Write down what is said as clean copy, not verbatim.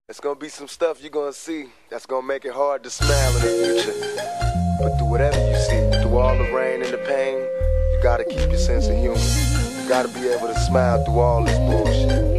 It's gonna be some stuff you're gonna see that's gonna make it hard to smile in the future. But through whatever you see, through all the rain and the pain, you gotta keep your sense of humor. You gotta be able to smile through all this bullshit.